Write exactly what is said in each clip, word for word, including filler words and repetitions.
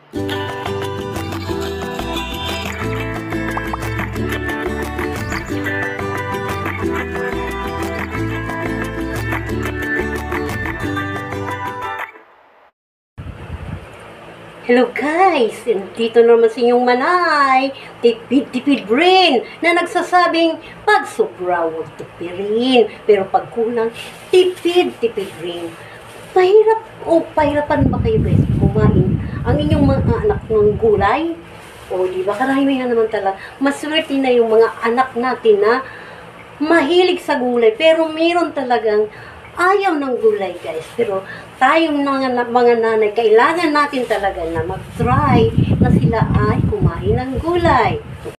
Hello guys! Dito naman si inyong manay, tipid-tipid brain, na nagsasabing pag sobra, huwag tipirin. Pero pag kulang, tipid-tipid brain. Pahirap o pahirapan ba kayo guys kumain ang inyong mga anak ng gulay? O di ba karami na naman talaga. Maswerte na yung mga anak natin na mahilig sa gulay. Pero meron talagang ayaw ng gulay guys. Pero tayong mga, mga nanay, kailangan natin talaga na mag-try na sila ay kumain ng gulay.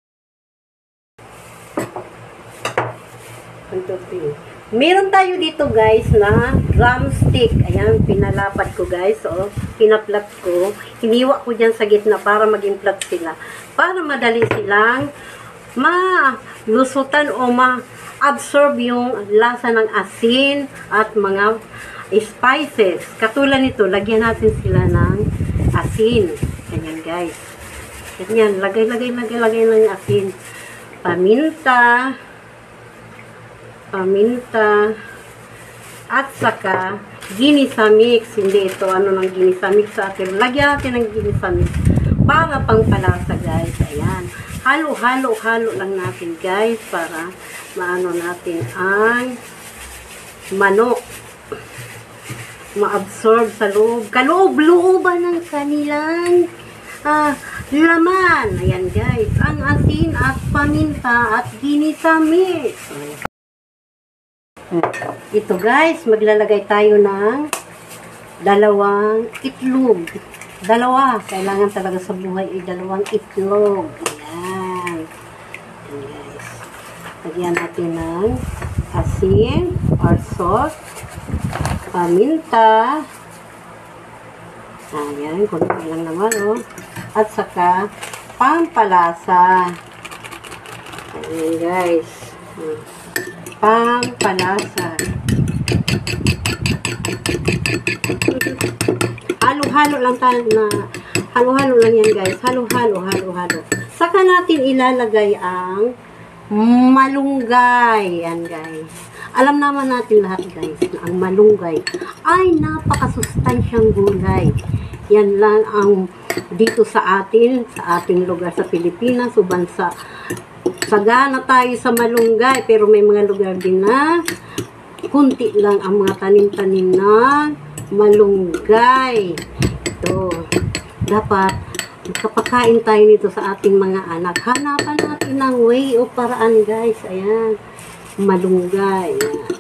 Meron tayo dito guys na drumstick. Ayan, pinalapad ko guys. O, pinaplat ko. Hiniwa ko dyan sa gitna para maging flat sila. Para madali silang malusutan o ma-absorb yung lasa ng asin at mga spices. Katulad nito, lagyan natin sila ng asin. Ganyan guys. Ganyan, lagay, lagay, lagay, lagay ng asin. Paminta. Paminta. At saka, ginisa mix. Hindi ito, ano ng ginisa mix sa atin. Lagyan natin ng ginisa mix. Para pang palasa guys. Ayan. Halo, halo, halo lang natin guys. Para maano natin ang manok. Ma-absorb sa loob. Kaloob-looban ng kanilang ah, laman. Ayan guys. Ang asin at paminta at ginisa mix. Ito guys, maglalagay tayo ng dalawang itlog. Dalawa. Kailangan talaga sa buhay ay dalawang itlog. Ayan. Ayan guys. Lagyan natin ng asin or sauce. Paminta. Ayan, kunti lang naman, oh. At saka, pampalasa. Ayan, guys. Pampalasa. Halo-halo lang tayo na, halo-halo lang yan, guys. Halo-halo, halo-halo. Saka natin ilalagay ang malunggay. Ayan, guys. Alam naman natin lahat guys na ang malunggay ay napakasustansyang gulay. Yan lang ang dito sa atin, sa ating lugar sa Pilipinas, o bansa. Sagana tayo sa malunggay, pero may mga lugar din na kunti lang ang mga tanim-tanim na malunggay. Ito, dapat kapakain tayo nito sa ating mga anak. Hanapan natin ng way o paraan guys. Ayan. Malunggay.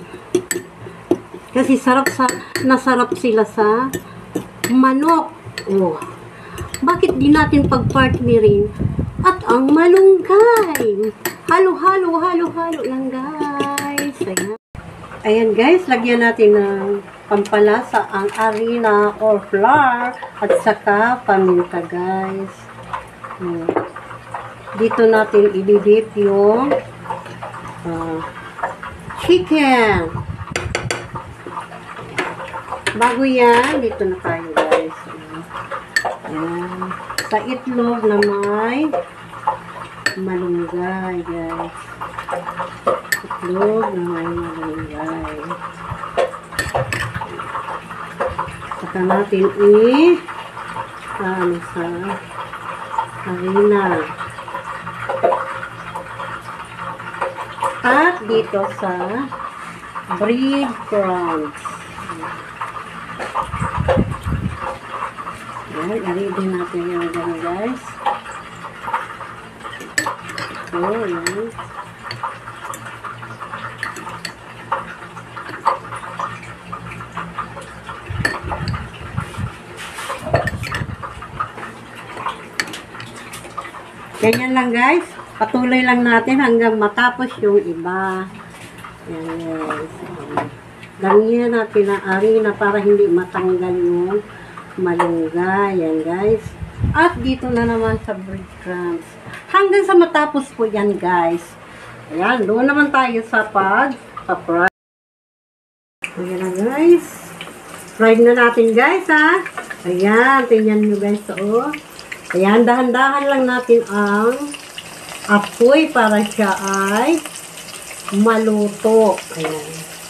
Kasi sarap sa, nasarap sila sa manok. Oh. Bakit di natin pag-partnerin at ang malunggay? Halo-halo, halo-halo lang guys. Ayan. Ayan guys, lagyan natin ng pampalasa ang harina or flour at saka paminta guys. Hmm. Dito natin i-dip yung uh, chicken. Bago yan, dito na tayo guys. Ayan. Sa itlog na may malunggay guys. Itlog na may malunggay. Saka natin i ano sa harina. At dito sa breadcrumbs. Ayan, i-ready natin yung dyan guys. So, ayan. Ganyan lang guys. Patuloy lang natin hanggang matapos yung iba. Ayan guys. Damihan natin ang harina para hindi matanggal yung malunggay. Ayan guys. At dito na naman sa breadcrumbs. Hanggang sa matapos po yan guys. Ayan. Doon naman tayo sa pag-fry. Ayan na guys. Fried na natin guys ha. Ayan. Tingnan nyo guys. Oh. Ayan, dahan-dahan lang natin ang apoy para siya ay maluto. Ayan.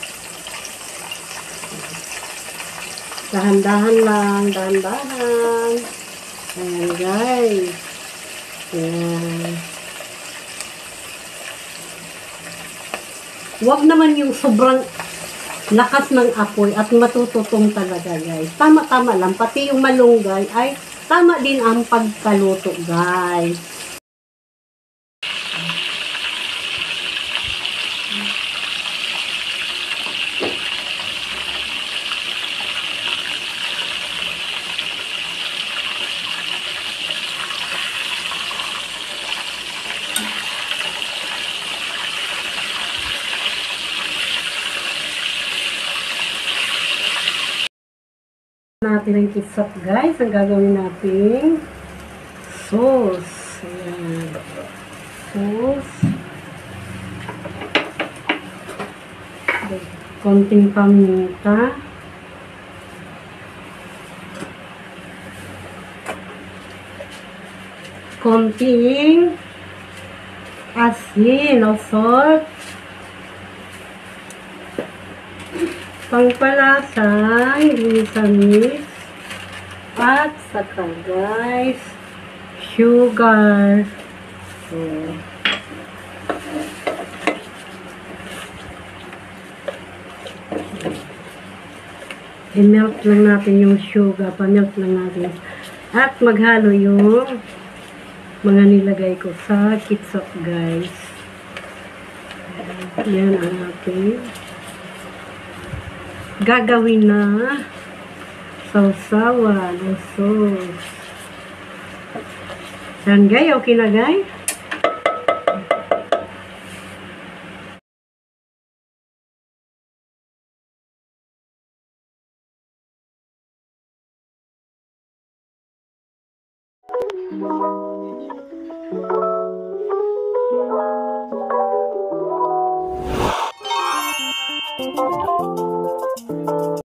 Dahan-dahan lang, dahan-dahan. Ayan, guys. Ayan. Huwag naman yung sobrang lakas ng apoy at matututong talaga, guys. Tama-tama lang. Pati yung malunggay ay tama din ang pagkaluto, guys. Natin ang ketchup, guys. Ang gagawin natin sauce. Ayan. Sauce. Konting paminta. Konting asin o salt. Pangpalasang ginsamis at saka, guys, sugar. So, i-melt lang natin yung sugar. Pa-melt lang natin. At maghalo yung mga nilagay ko sa ketchup, guys. Yan ang ating gagawin na sausawan o sauce. Yan, guys. Okay na, guys. Thank you.